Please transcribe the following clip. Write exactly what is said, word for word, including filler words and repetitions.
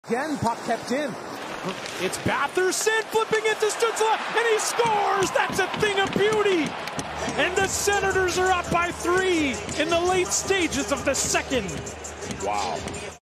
Again, puck kept in. It's Batherson flipping it to Stützle, and he scores! That's a thing of beauty! And the Senators are up by three in the late stages of the second. Wow.